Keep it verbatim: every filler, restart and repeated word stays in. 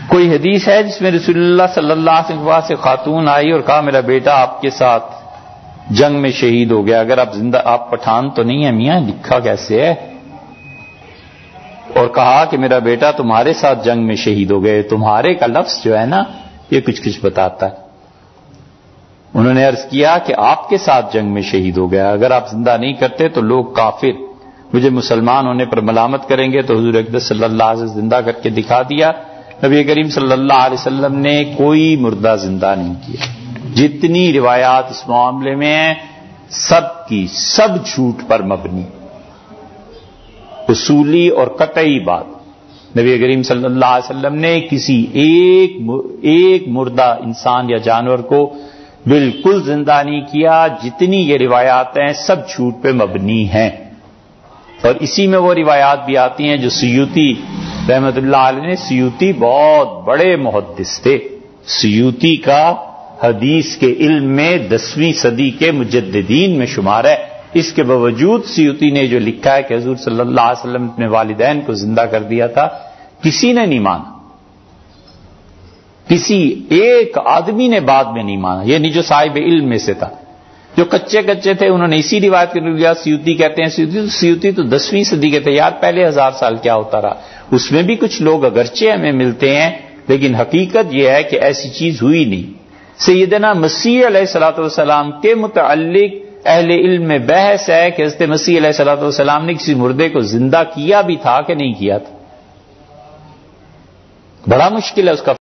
کوئی حدیث ہے جس میں رسول اللہ صلی اللہ علیہ وسلم سے خاتون آئی اور کہا میرا بیٹا آپ کے ساتھ جنگ میں شہید ہو گیا؟ اگر آپ زندہ، آپ پٹھان تو نہیں ہیں میاں، لکھا کیسے ہے؟ اور کہا کہ میرا بیٹا تمہارے ساتھ جنگ میں شہید ہو گئے. تمہارے کا لفظ جو ہے نا یہ کچھ کچھ بتاتا ہے. انہوں نے عرض کیا کہ آپ کے ساتھ جنگ میں شہید ہو گیا، اگر آپ زندہ نہیں کرتے تو لوگ کافر مجھے مسلمان ہونے پر ملامت کریں گے. تو حضور اقدس صلی اللہ علیہ وسلم زندہ کر کے دکھا دیا. نبی کریم صلی اللہ علیہ وسلم نے کوئی مردہ زندہ نہیں کیا. جتنی روایات اس معاملے میں ہیں سب کی سب جھوٹ پر مبنی، اصولی اور قطعی بات. نبی کریم صلی اللہ علیہ وسلم نے کسی ایک ایک مردہ انسان یا جانور کو بالکل زندہ نہیں کیا. جتنی یہ روایات ہیں سب جھوٹ پہ مبنی ہیں. اور اسی میں وہ روایات بھی آتی ہیں جو سیوطی رحمت اللہ علیہ نے، سیوطی بہت بڑے محدث تھے، سیوطی کا حدیث کے علم میں دسویں صدی کے مجددین میں شمار ہے. اس کے باوجود سیوطی نے جو لکھا ہے کہ حضور صلی اللہ علیہ وسلم نے اپنے والدین کو زندہ کر دیا تھا، کسی نے نہیں مانا، کسی ایک آدمی نے بعد میں نہیں مانا. یہ نہیں جو صاحب علم میں سے تھا، جو کچے کچے تھے انہوں نے اسی روایت کے لیا. سیوطی کہتے ہیں سیوطی تو سیوطی تو دسویں صدی کے تھے یار، پہلے ہزار سال کیا ہوتا رہا. اس میں بھی کچھ لوگ اگرچہ ہمیں ملتے ہیں لیکن حقیقت یہ ہے کہ ایسی چیز ہوئی نہیں. سیدنا مسیح علیہ الصلوۃ والسلام کے متعلق اہل علم میں بحث ہے کہ حضرت مسیح علیہ الصلوۃ والسلام نے کسی مردے کو زندہ کیا بھی تھا کہ نہیں کیا تھا. بڑا مشکل ہے اس کا